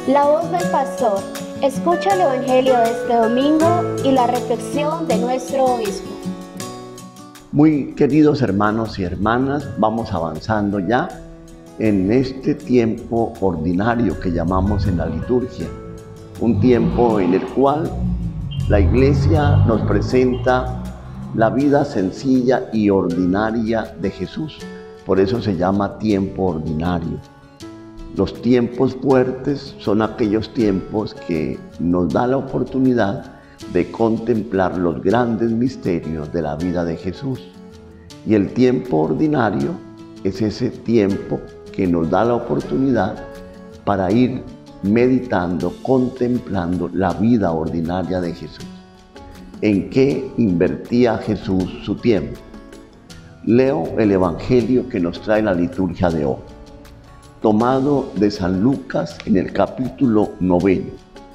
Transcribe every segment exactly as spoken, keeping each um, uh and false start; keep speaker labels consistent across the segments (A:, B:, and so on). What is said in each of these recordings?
A: La voz del pastor. Escucha el Evangelio de este domingo y la reflexión de nuestro obispo.
B: Muy queridos hermanos y hermanas, vamos avanzando ya en este tiempo ordinario que llamamos en la liturgia. Un tiempo en el cual la Iglesia nos presenta la vida sencilla y ordinaria de Jesús. Por eso se llama tiempo ordinario. Los tiempos fuertes son aquellos tiempos que nos da la oportunidad de contemplar los grandes misterios de la vida de Jesús. Y el tiempo ordinario es ese tiempo que nos da la oportunidad para ir meditando, contemplando la vida ordinaria de Jesús. ¿En qué invertía Jesús su tiempo? Leo el Evangelio que nos trae la liturgia de hoy, tomado de San Lucas en el capítulo noveno.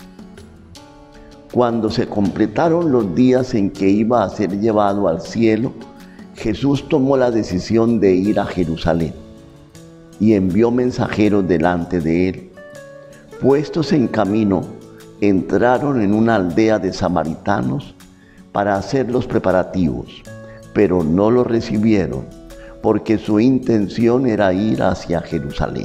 B: Cuando se completaron los días en que iba a ser llevado al cielo, Jesús tomó la decisión de ir a Jerusalén y envió mensajeros delante de él. Puestos en camino, entraron en una aldea de samaritanos para hacer los preparativos, pero no lo recibieron, porque su intención era ir hacia Jerusalén.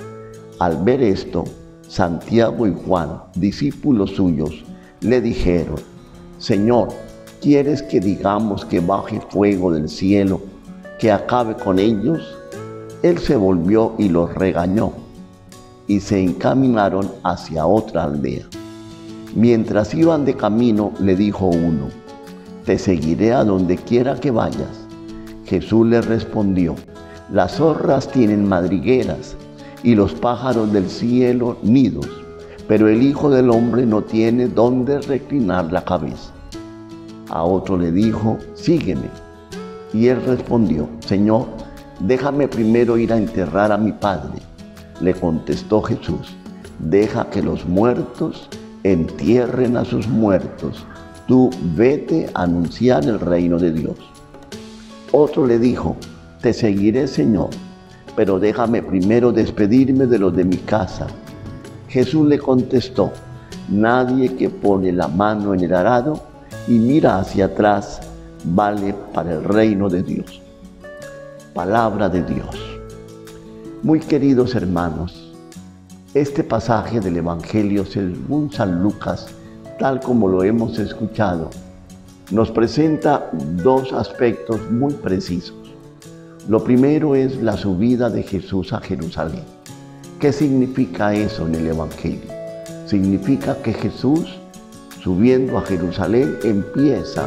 B: Al ver esto, Santiago y Juan, discípulos suyos, le dijeron: Señor, ¿quieres que digamos que baje fuego del cielo, que acabe con ellos? Él se volvió y los regañó, y se encaminaron hacia otra aldea. Mientras iban de camino, le dijo uno: Te seguiré a donde quiera que vayas. Jesús le respondió: Las zorras tienen madrigueras y los pájaros del cielo nidos, pero el Hijo del Hombre no tiene dónde reclinar la cabeza. A otro le dijo: Sígueme. Y él respondió: Señor, déjame primero ir a enterrar a mi padre. Le contestó Jesús: Deja que los muertos entierren a sus muertos. Tú vete a anunciar el reino de Dios. Otro le dijo: Te seguiré, Señor, pero déjame primero despedirme de los de mi casa. Jesús le contestó: Nadie que pone la mano en el arado y mira hacia atrás vale para el reino de Dios. Palabra de Dios. Muy queridos hermanos, este pasaje del Evangelio según San Lucas, tal como lo hemos escuchado, nos presenta dos aspectos muy precisos. Lo primero es la subida de Jesús a Jerusalén. ¿Qué significa eso en el Evangelio? Significa que Jesús, subiendo a Jerusalén, empieza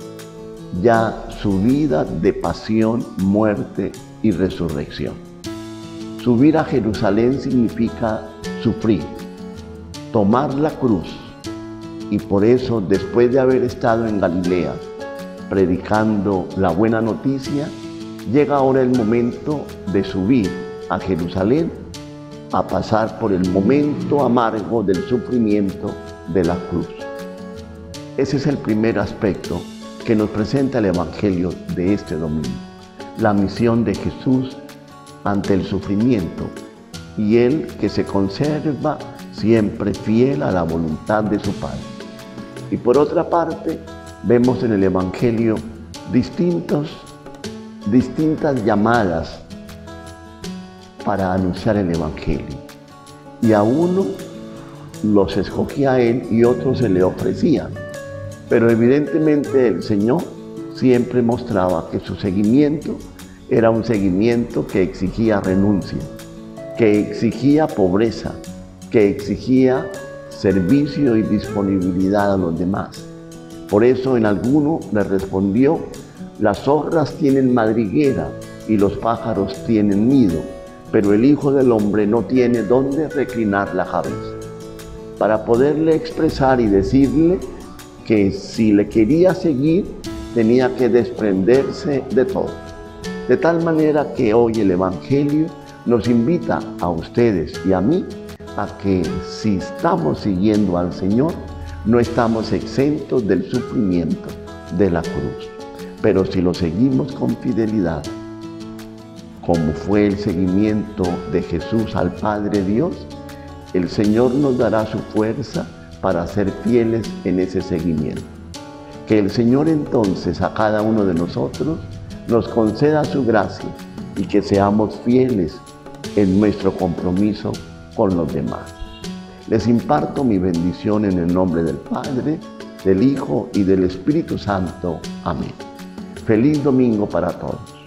B: ya su vida de pasión, muerte y resurrección. Subir a Jerusalén significa sufrir, tomar la cruz. Y por eso, después de haber estado en Galilea predicando la buena noticia, llega ahora el momento de subir a Jerusalén a pasar por el momento amargo del sufrimiento de la cruz. Ese es el primer aspecto que nos presenta el Evangelio de este domingo, la misión de Jesús ante el sufrimiento y Él que se conserva siempre fiel a la voluntad de su Padre. Y por otra parte, vemos en el Evangelio distintos, distintas llamadas para anunciar el Evangelio. Y a uno los escogía a Él y otros se le ofrecían. Pero evidentemente el Señor siempre mostraba que su seguimiento era un seguimiento que exigía renuncia, que exigía pobreza, que exigía servicio y disponibilidad a los demás. Por eso en alguno le respondió: Las zorras tienen madriguera y los pájaros tienen nido, pero el Hijo del Hombre no tiene dónde reclinar la cabeza. Para poderle expresar y decirle que si le quería seguir, tenía que desprenderse de todo. De tal manera que hoy el Evangelio nos invita a ustedes y a mí a que si estamos siguiendo al Señor, no estamos exentos del sufrimiento de la cruz. Pero si lo seguimos con fidelidad, como fue el seguimiento de Jesús al Padre Dios, El Señor nos dará su fuerza para ser fieles en ese seguimiento. Que el Señor entonces a cada uno de nosotros nos conceda su gracia y que seamos fieles en nuestro compromiso con los demás. Les imparto mi bendición en el nombre del Padre, del Hijo y del Espíritu Santo. Amén. Feliz domingo para todos.